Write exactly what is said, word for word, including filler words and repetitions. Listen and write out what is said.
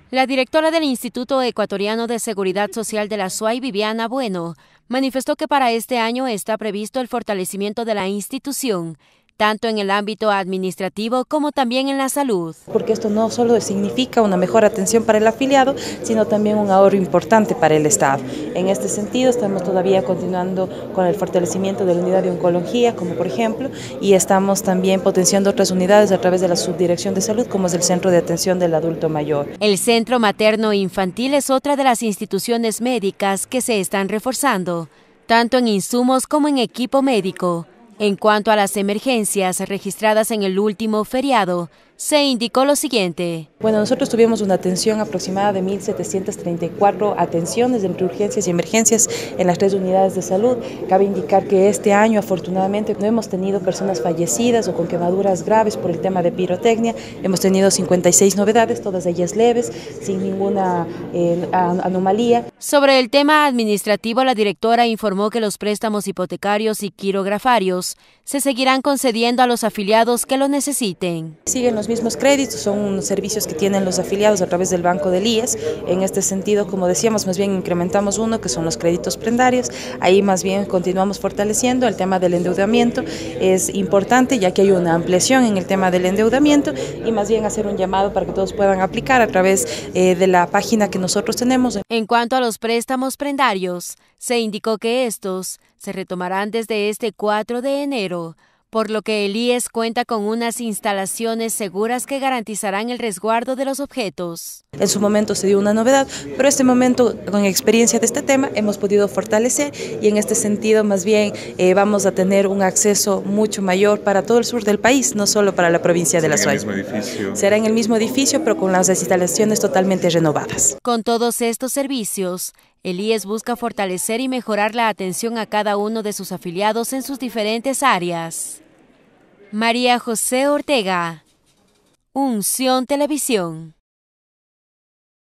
La directora del Instituto Ecuatoriano de Seguridad Social de la S U A Y, Viviana Bueno, manifestó que para este año está previsto el fortalecimiento de la institución, tanto en el ámbito administrativo como también en la salud. Porque esto no solo significa una mejor atención para el afiliado, sino también un ahorro importante para el Estado. En este sentido, estamos todavía continuando con el fortalecimiento de la unidad de oncología, como por ejemplo, y estamos también potenciando otras unidades a través de la Subdirección de Salud, como es el Centro de Atención del Adulto Mayor. El Centro Materno Infantil es otra de las instituciones médicas que se están reforzando, tanto en insumos como en equipo médico. En cuanto a las emergencias registradas en el último feriado, se indicó lo siguiente. Bueno, nosotros tuvimos una atención aproximada de mil setecientas treinta y cuatro atenciones entre urgencias y emergencias en las tres unidades de salud. Cabe indicar que este año, afortunadamente, no hemos tenido personas fallecidas o con quemaduras graves por el tema de pirotecnia. Hemos tenido cincuenta y seis novedades, todas ellas leves, sin ninguna eh, anomalía. Sobre el tema administrativo, la directora informó que los préstamos hipotecarios y quirografarios se seguirán concediendo a los afiliados que lo necesiten. Siguen los mismos créditos, son servicios que tienen los afiliados a través del Banco del I E S. En este sentido, como decíamos, más bien incrementamos uno, que son los créditos prendarios. Ahí más bien continuamos fortaleciendo el tema del endeudamiento. Es importante ya que hay una ampliación en el tema del endeudamiento y más bien hacer un llamado para que todos puedan aplicar a través eh, de la página que nosotros tenemos. En cuanto a los préstamos prendarios, se indicó que estos se retomarán desde este cuatro de enero, por lo que el I E S cuenta con unas instalaciones seguras que garantizarán el resguardo de los objetos. En su momento se dio una novedad, pero este momento, con experiencia de este tema, hemos podido fortalecer y en este sentido más bien eh, vamos a tener un acceso mucho mayor para todo el sur del país, no solo para la provincia de la S U A Y. ¿Será en el mismo edificio? Será en el mismo edificio, pero con las instalaciones totalmente renovadas. Con todos estos servicios, el I E S busca fortalecer y mejorar la atención a cada uno de sus afiliados en sus diferentes áreas. María José Ortega, Unción Televisión.